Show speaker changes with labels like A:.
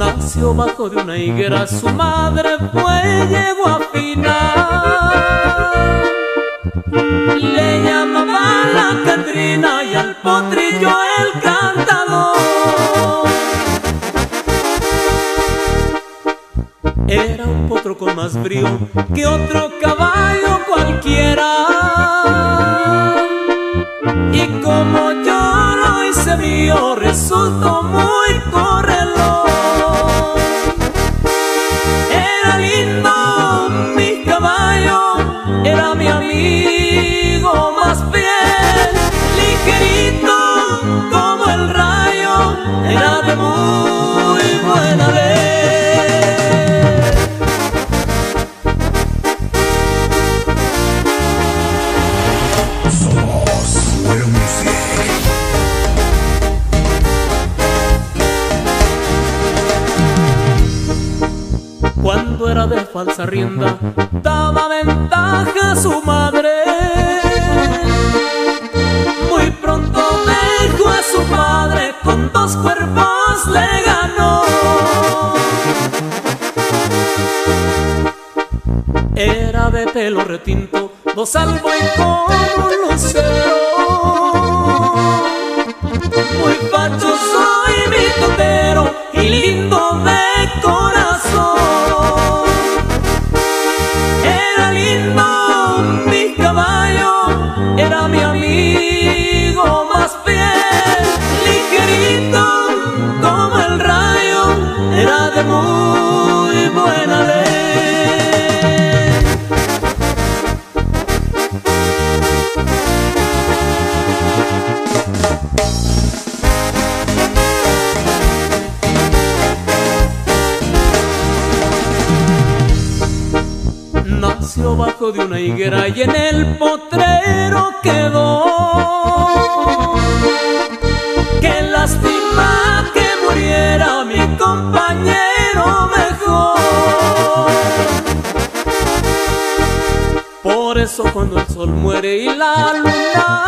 A: Nació bajo de una higuera, su madre fue yegua fina. Le llamaban la Catrina y al potrillo el cantador. Era un potro con más brío que otro caballo cualquiera. Y como yo lo hice mío, resultó muy correlón. Era lindo mi caballo, era mi amigo más fiel. Ligerito como el rayo, era de muy buena ley. Cuando era de falsa rienda, daba ventaja a su madre. Muy pronto dejó a su padre, con 2 cuerpos le ganó. Era de pelo retinto, 2 albo y como un lucero. Muy fachoso y mitotero, y lindo de corazón. Mi caballo era mi amigo más fiel. Ligerito como el rayo, era de muy buena ley. Nació bajo de una higuera y en el potrero quedó. Qué lástima que muriera mi compañero mejor. Por eso cuando el sol muere y la luna